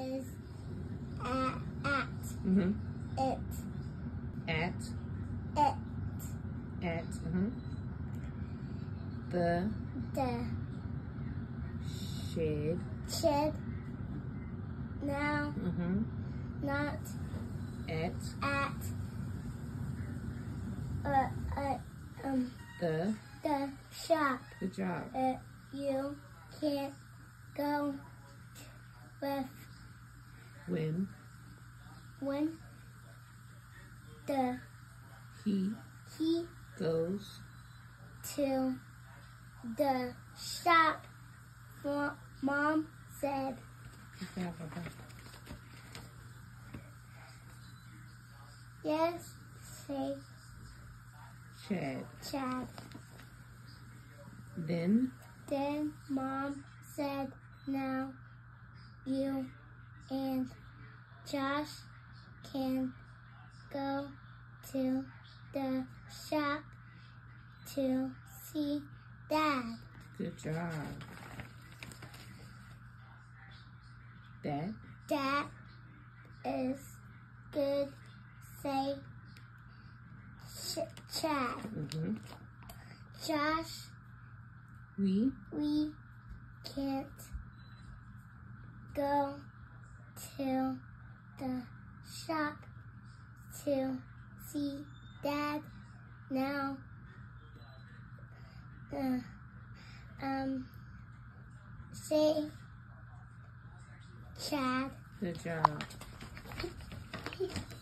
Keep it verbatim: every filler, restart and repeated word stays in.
is at, at. Mm-hmm. It. At. It. At. Mm-hmm. The. The. Shed. Shed. Now. Mm-hmm. Not. At. At. Uh, uh, um. The. The shop. Good job. Uh, you can't go with When. when the He. he Goes. to the shop. Mo- Mom said. Good job, Papa. Yes, say Chad. Chad. Then. Then Mom said, now you and Josh can go to the shop to see Dad. Good job. That. That is good. Say Ch- Chad. Mm-hmm. Josh, We. we can't go to the shop to see Dad now. Uh, um, say Chad. Good job.